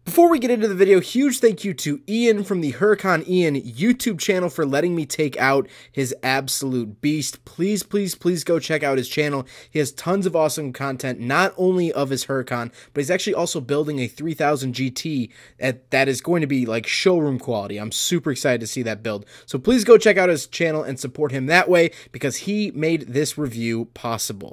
Before we get into the video, huge thank you to Ian from the Huracan Ian YouTube channel for letting me take out his absolute beast. Please, please, please go check out his channel. He has tons of awesome content, not only of his Huracan, but he's actually also building a 3000 GT that is going to be like showroom quality. I'm super excited to see that build. So please go check out his channel and support him that way because he made this review possible.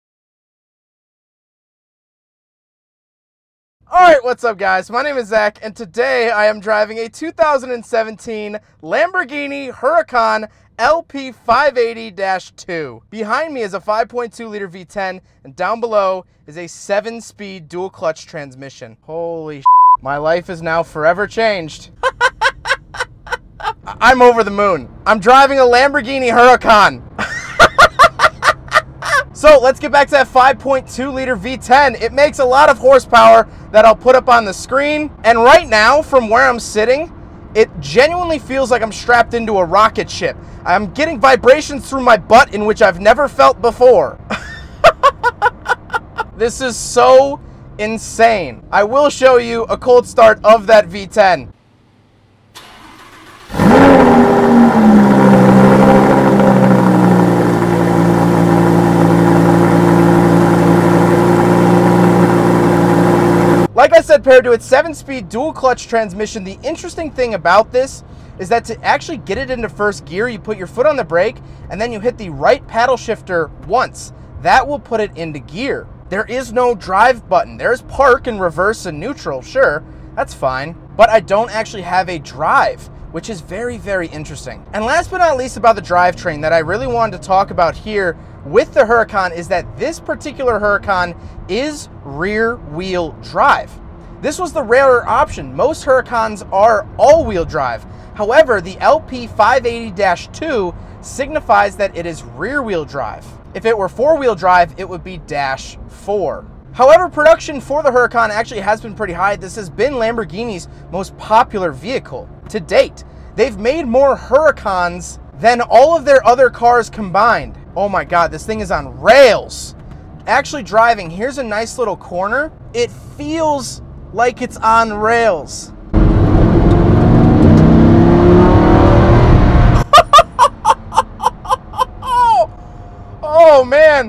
Alright, what's up guys? My name is Zach, and today I am driving a 2017 Lamborghini Huracan LP580-2. Behind me is a 5.2 liter V10, and down below is a 7-speed dual clutch transmission. Holy shit. My life is now forever changed. I'm over the moon. I'm driving a Lamborghini Huracan. So let's get back to that 5.2 liter V10. It makes a lot of horsepower that I'll put up on the screen. And right now, from where I'm sitting, it genuinely feels like I'm strapped into a rocket ship. I'm getting vibrations through my butt in which I've never felt before. This is so insane. I will show you a cold start of that V10. Like I said, paired to its 7-speed dual clutch transmission, the interesting thing about this is that to actually get it into first gear, you put your foot on the brake and then you hit the right paddle shifter once. That will put it into gear. There is no drive button. There's park and reverse and neutral, sure, that's fine. But I don't actually have a drive, which is very, very interesting. And last but not least about the drivetrain that I really wanted to talk about here with the Huracan is that this particular Huracan is rear wheel drive. This was the rarer option. Most Huracans are all-wheel drive. However, the LP580-2 signifies that it is rear wheel drive. If it were four-wheel drive, it would be -4. However, production for the Huracan actually has been pretty high. This has been Lamborghini's most popular vehicle to date. They've made more Huracans than all of their other cars combined. Oh my God, this thing is on rails. Actually driving, here's a nice little corner. It feels like it's on rails. Oh man.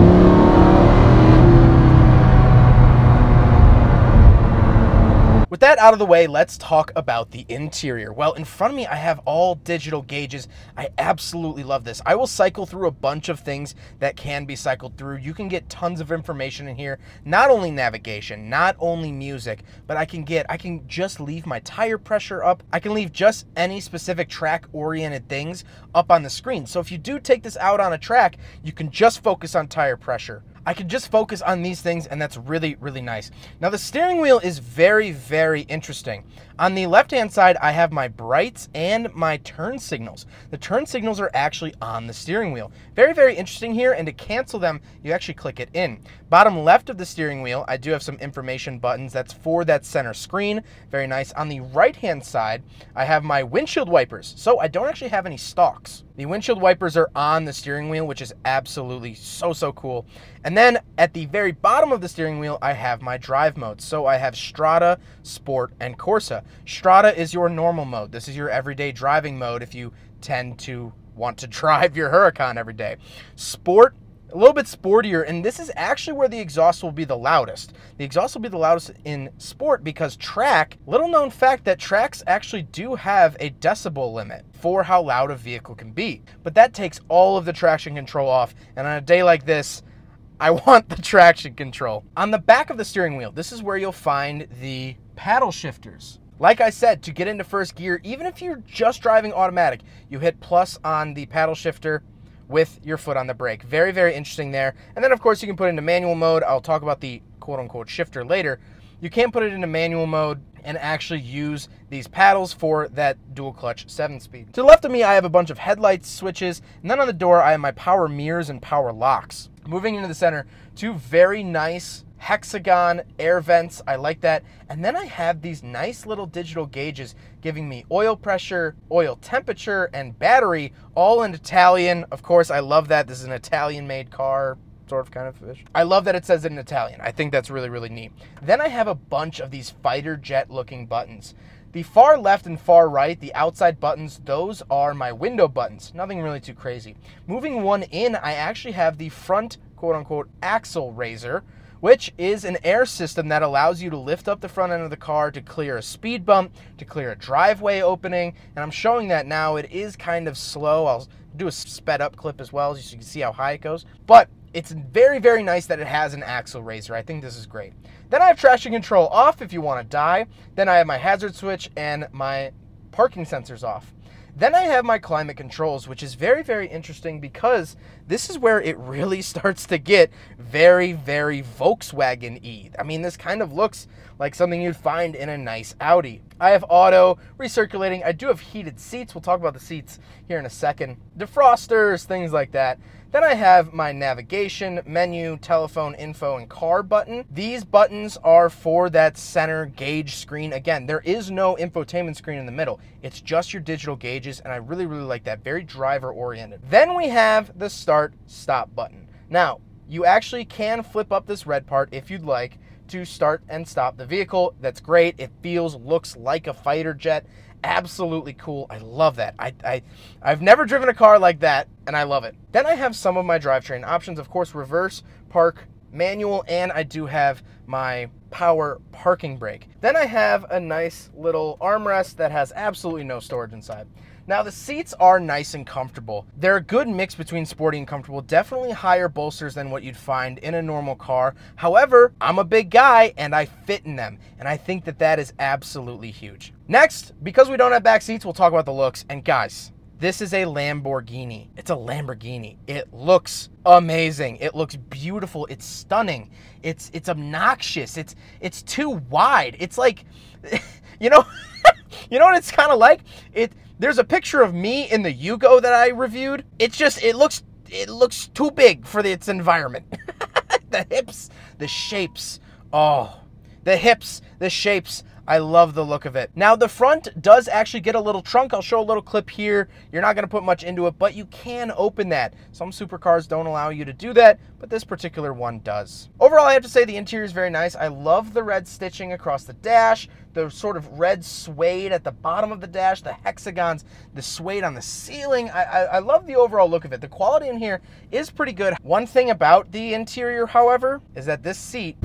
With that out of the way, let's talk about the interior. Well, in front of me, I have all digital gauges. I absolutely love this. I will cycle through a bunch of things that can be cycled through. You can get tons of information in here, not only navigation, not only music, but I can just leave my tire pressure up. I can leave just any specific track-oriented things up on the screen. So if you do take this out on a track, you can just focus on tire pressure. I can just focus on these things, and that's really, really nice. Now, the steering wheel is very, very interesting. On the left-hand side, I have my brights and my turn signals. The turn signals are actually on the steering wheel. Very, very interesting here, and to cancel them, you actually click it in. Bottom left of the steering wheel, I do have some information buttons. That's for that center screen. Very nice. On the right-hand side, I have my windshield wipers. So I don't actually have any stalks. The windshield wipers are on the steering wheel, which is absolutely so, so cool. And then at the very bottom of the steering wheel, I have my drive modes. So I have Strada, Sport, and Corsa. Strada is your normal mode. This is your everyday driving mode if you tend to want to drive your Huracan every day. Sport, a little bit sportier, and this is actually where the exhaust will be the loudest. The exhaust will be the loudest in Sport because track, little known fact that tracks actually do have a decibel limit for how loud a vehicle can be. But that takes all of the traction control off, and on a day like this, I want the traction control. On the back of the steering wheel, this is where you'll find the paddle shifters. Like I said, to get into first gear, even if you're just driving automatic, you hit plus on the paddle shifter with your foot on the brake. Very, very interesting there. And then, of course, you can put it into manual mode. I'll talk about the quote-unquote shifter later. You can put it into manual mode and actually use these paddles for that dual clutch 7-speed. To the left of me, I have a bunch of headlights switches, and then on the door, I have my power mirrors and power locks. Moving into the center, two very nice hexagon air vents. I like that. And then I have these nice little digital gauges giving me oil pressure, oil temperature, and battery, all in Italian. Of course, I love that. This is an Italian-made car. sort of, kind of fish. I love that it says it in Italian. I think that's really, really neat. Then I have a bunch of these fighter jet looking buttons. The far left and far right, the outside buttons, those are my window buttons. Nothing really too crazy. Moving one in, I actually have the front, quote unquote, axle raiser, which is an air system that allows you to lift up the front end of the car to clear a speed bump, to clear a driveway opening. And I'm showing that now. It is kind of slow. I'll do a sped up clip as well, so you can see how high it goes. But it's very, very nice that it has an axle raiser. I think this is great. Then I have traction control off if you want to die. Then I have my hazard switch and my parking sensors off. Then I have my climate controls, which is very, very interesting because this is where it really starts to get very, very Volkswagen-y. I mean, this kind of looks like something you'd find in a nice Audi. I have auto, recirculating. I do have heated seats. We'll talk about the seats here in a second. Defrosters, things like that. Then I have my navigation, menu, telephone, info, and car button. These buttons are for that center gauge screen. Again, there is no infotainment screen in the middle. It's just your digital gauges, and I really, really like that. Very driver-oriented. Then we have the start-stop button. Now, you actually can flip up this red part if you'd like to start and stop the vehicle. That's great. It looks like a fighter jet. Absolutely cool. I love that. I've never driven a car like that, and I love it. Then I have some of my drivetrain options. Of course, reverse, park, manual, and I do have my power parking brake. Then I have a nice little armrest that has absolutely no storage inside. Now, the seats are nice and comfortable. They're a good mix between sporty and comfortable, definitely higher bolsters than what you'd find in a normal car. However, I'm a big guy and I fit in them, and I think that that is absolutely huge. Next, because we don't have back seats, we'll talk about the looks. And guys, this is a Lamborghini. It's a Lamborghini. It looks amazing. It looks beautiful. It's stunning. It's obnoxious. It's too wide. It's like, you know, you know what it's kind of like? There's a picture of me in the Yugo that I reviewed. It looks too big for its environment. The hips, the shapes. Oh, the hips, the shapes. I love the look of it. Now, the front does actually get a little trunk. I'll show a little clip here. You're not going to put much into it, but you can open that. Some supercars don't allow you to do that, but this particular one does. Overall, I have to say the interior is very nice. I love the red stitching across the dash, the sort of red suede at the bottom of the dash, the hexagons, the suede on the ceiling. I love the overall look of it. The quality in here is pretty good. One thing about the interior, however, is that this seat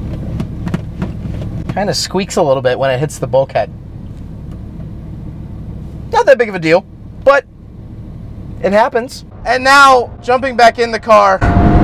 kind of squeaks a little bit when it hits the bulkhead. Not that big of a deal, but it happens. And now, jumping back in the car.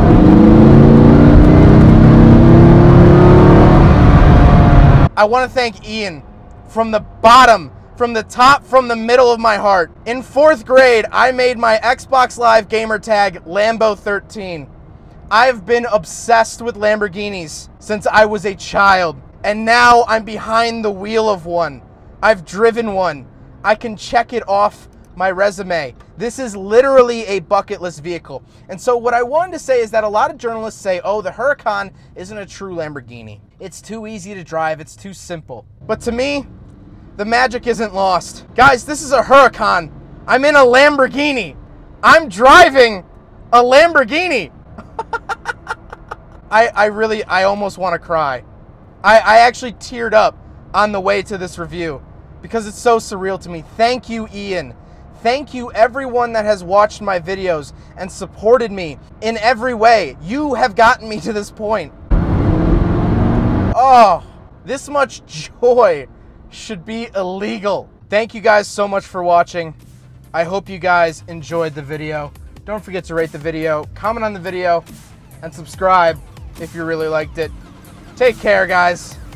I want to thank Ian from the bottom, from the top, from the middle of my heart. In 4th grade, I made my Xbox Live gamer tag Lambo13. I've been obsessed with Lamborghinis since I was a child. And now I'm behind the wheel of one. I've driven one. I can check it off my resume. This is literally a bucket list vehicle. And so what I wanted to say is that a lot of journalists say, oh, the Huracan isn't a true Lamborghini. It's too easy to drive. It's too simple. But to me, the magic isn't lost. Guys, this is a Huracan. I'm in a Lamborghini. I'm driving a Lamborghini. I almost want to cry. I actually teared up on the way to this review because it's so surreal to me. Thank you, Ian. Thank you, everyone that has watched my videos and supported me in every way. You have gotten me to this point. Oh, this much joy should be illegal. Thank you guys so much for watching. I hope you guys enjoyed the video. Don't forget to rate the video, comment on the video, and subscribe if you really liked it. Take care, guys.